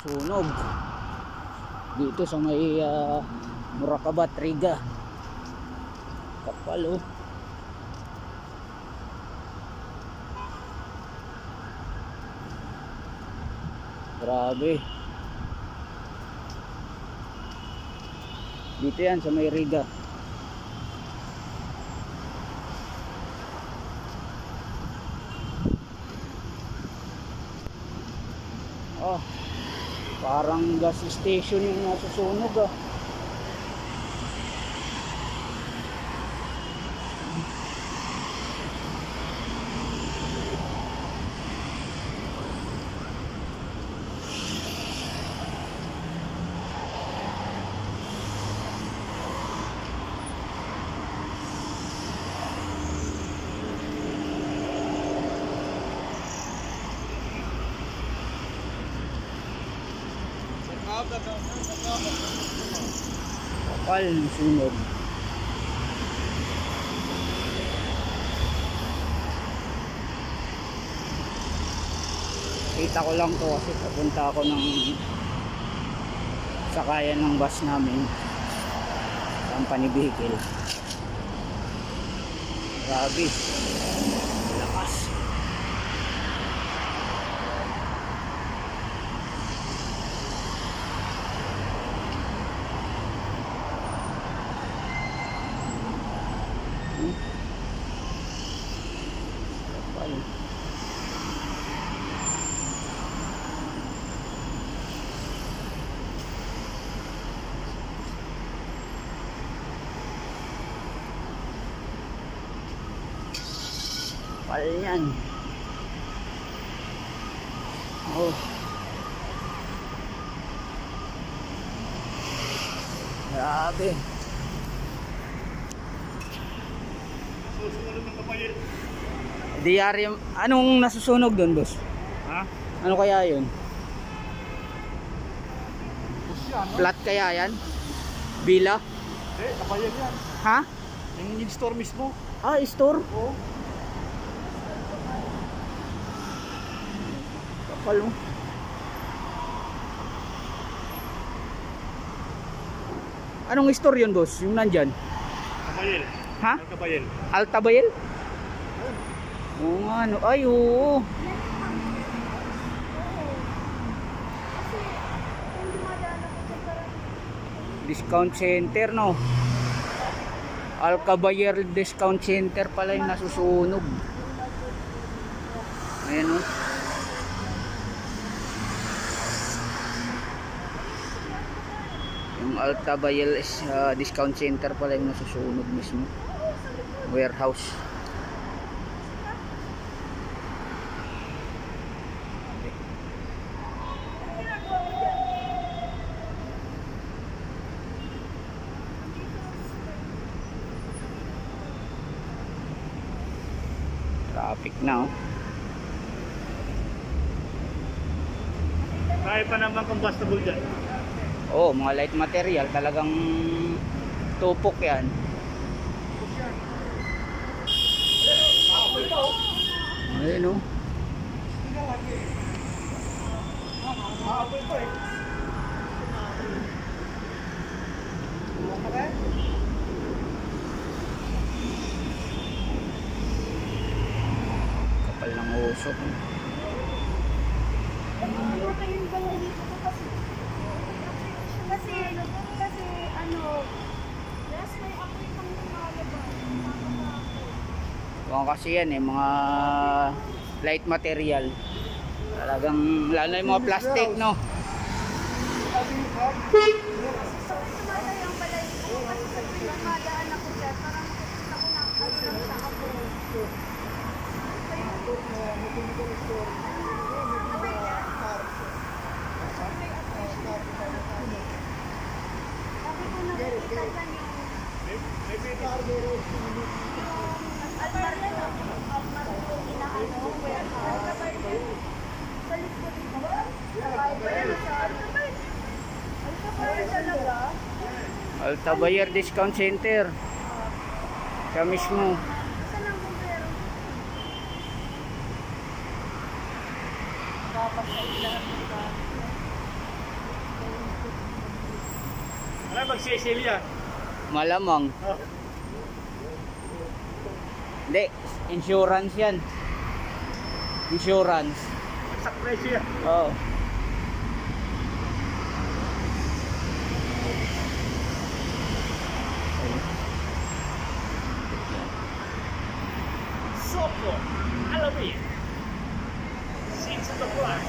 Sunog dito sa may Murakabat, Riga. Kapal oh. Grabe. Dito yan sa may Riga. Oh, parang gas station yung nasusunog ah. Kapal ng sunog. Kita ko lang to kasi papunta ako ng sakayan ng bus namin, company vehicle. Grabe lakas. Kapal yan. Oh. Grabe. Susunod ng kapalit. Diary, anong nasusunog doon, boss? Ha? Ano kaya yun? Flat. Flat kaya yan? Bila? Hindi, kapalit yan. Ha? Yung store mismo. Ah, store? Oo. Kapal mo. Anong store yun, boss? Yung nandyan? Kapalit. Ha? Kapalit. Altabayel? Oo nga, no. Ay, oo. Discount center, no? Alcabayer Discount Center pala yung nasusunog. Ayan, no? Yung Alcabayer Discount Center pala yung nasusunog mismo. Warehouse. Traffic na oh. Kaya pa naman combustible dyan. Oh, mga light material talagang tupok yan. Ayun oh. Kapal ng usok. Kasi ano, yes, may apoy pang lumalabas. Kung kasi yan eh, mga light material. Talagang, lalo yung mga plastic, no? Sumalayang pala yung kasi sa pinagmadaan ako dyan, parang makikita ko na ano lang sa apoy. Sabi ko nakikita dyan yung almar yan, almar yung inaano, warehouse. Sa likod dito. Altabayer sa Altabayer. Altabayer talaga. Altabayer Discount Center. Siya mismo. Saan ang bumbero? Dapat sa lahat ng Cecil yan. Malamang. Oh. Hindi, insurance yan. Insurance. Sa presyo yan. Oo. Soko. Alamin. Seeds of the Flag.